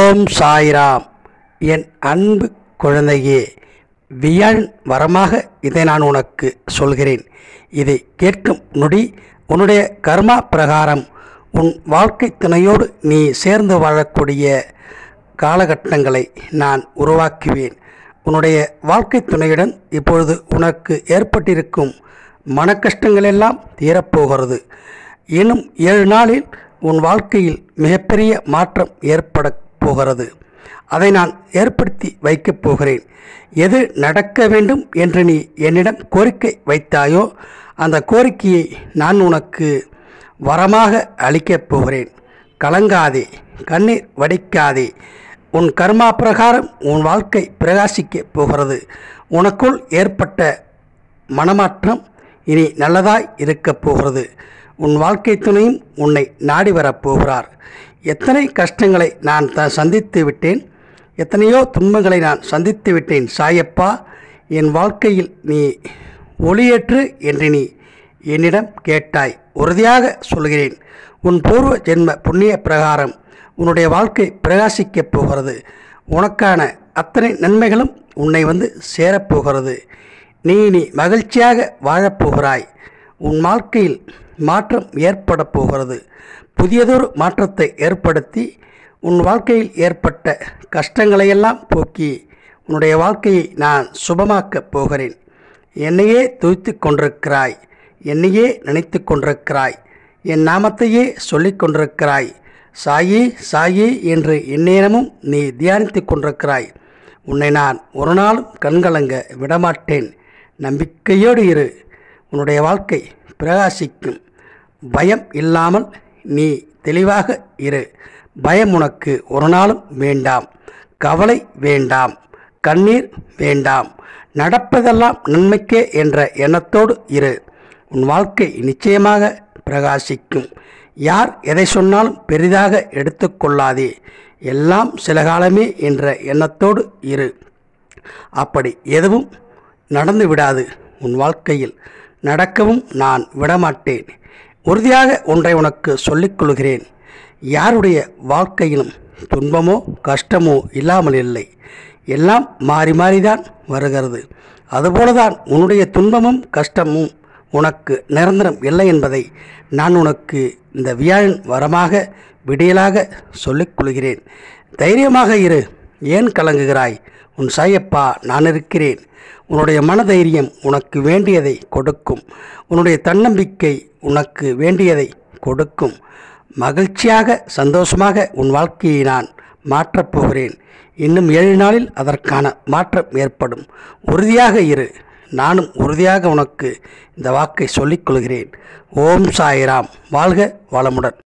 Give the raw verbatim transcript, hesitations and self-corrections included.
ஓம் சாய்ராம். என் அன்பு குழந்தையே, வியாழன் வரமாக இதை நான் உனக்கு சொல்கிறேன். இதை கேட்கும் நொடி உன்னுடைய கர்மா பிரகாரம் உன் வாழ்க்கை துணையோடு நீ சேர்ந்து வாழக்கூடிய காலகட்டங்களை நான் உருவாக்குவேன். உன்னுடைய வாழ்க்கை துணையுடன் இப்பொழுது உனக்கு ஏற்பட்டிருக்கும் மன கஷ்டங்களெல்லாம் தீரப்போகிறது. இன்னும் ஏழு நாளில் உன் வாழ்க்கையில் மிகப்பெரிய மாற்றம் ஏற்பட போகிறது. அதை நான் ஏற்படுத்தி வைக்கப் போகிறேன். எது நடக்க வேண்டும் என்று நீ என்னிடம் கோரிக்கை வைத்தாயோ அந்த கோரிக்கையை நான் உனக்கு வரமாக அளிக்கப் போகிறேன். கலங்காதே, கண்ணீர் வடிக்காதே. உன் கர்மா பிரகாரம் உன் வாழ்க்கை பிரகாசிக்கப் போகிறது. உனக்குள் ஏற்பட்ட மனமாற்றம் இனி நல்லதாய் இருக்கப் போகிறது. உன் வாழ்க்கை துணையும் உன்னை நாடி வரப்போகிறார். எத்தனை கஷ்டங்களை நான் த சந்தித்து விட்டேன், எத்தனையோ துன்பங்களை நான் சந்தித்து விட்டேன் சாயப்பா. என் வாழ்க்கையில் நீ ஒளியேற்று என்று நீ என்னிடம் கேட்டாய். உறுதியாக சொல்கிறேன், உன் பூர்வ ஜென்ம புண்ணிய பிரகாரம் உன்னுடைய வாழ்க்கை பிரகாசிக்கப் போகிறது. உனக்கான அத்தனை நன்மைகளும் உன்னை வந்து சேரப்போகிறது. நீ நீ மகிழ்ச்சியாக வாழப்போகிறாய். உன் வாழ்க்கையில் மாற்றம் ஏற்பட போகிறது. புதியதொரு மாற்றத்தை ஏற்படுத்தி உன் வாழ்க்கையில் ஏற்பட்ட கஷ்டங்களையெல்லாம் போக்கி உன்னுடைய வாழ்க்கையை நான் சுபமாக்கப் போகிறேன். என்னையே துதித்து கொண்டிருக்கிறாய், என்னையே நினைத்து கொண்டிருக்கிறாய், என் நாமத்தையே சொல்லிக் கொண்டிருக்கிறாய். சாயி சாயி என்று எந்நேரமும் நீ தியானித்து கொண்டிருக்கிறாய். உன்னை நான் ஒரு நாளும் கண்கலங்க விடமாட்டேன். நம்பிக்கையோடு இரு. உன்னுடைய வாழ்க்கை பிரகாசிக்கும். பயம் இல்லாமல் நீ தெளிவாக இரு. பயம் உனக்கு ஒரு நாளும் வேண்டாம். கவலை வேண்டாம். கண்ணீர் வேண்டாம். நடப்பதெல்லாம் நன்மைக்கே என்ற எண்ணத்தோடு இரு. உன் வாழ்க்கை நிச்சயமாக பிரகாசிக்கும். யார் எதை சொன்னாலும் பெரிதாக எடுத்துக்கொள்ளாதே. எல்லாம் சில காலமே என்ற எண்ணத்தோடு இரு. அப்படி எதுவும் நடந்து விடாது. உன் வாழ்க்கையில் நடக்கவும் நான் விடமாட்டேன். உறுதியாக ஒன்றை உனக்கு சொல்லிக்கொள்கிறேன். யாருடைய வாழ்க்கையிலும் துன்பமோ கஷ்டமோ இல்லாமல் இல்லை. எல்லாம் மாறி மாறிதான் வருகிறது. அதுபோலதான் உன்னுடைய துன்பமும் கஷ்டமும் உனக்கு நிரந்தரம் இல்லை என்பதை நான் உனக்கு இந்த வியாழன் வரமாக விடியலாக சொல்லிக்கொள்கிறேன். தைரியமாக இரு. ஏன் கலங்குகிறாய்? உன் சாயப்பா நான் இருக்கிறேன். உன்னுடைய மனதைரியம் உனக்கு வேண்டியதை கொடுக்கும். உன்னுடைய தன்னம்பிக்கை உனக்கு வேண்டியதை கொடுக்கும். மகிழ்ச்சியாக சந்தோஷமாக உன் வாழ்க்கையை நான் மாற்றப்போகிறேன். இன்னும் ஏழு நாளில் அதற்கான மாற்றம் ஏற்படும். உறுதியாக இரு. நானும் உறுதியாக உனக்கு இந்த வாக்கை சொல்லிக்கொள்கிறேன். ஓம் சாய்ராம். வாழ்க வளமுடன்.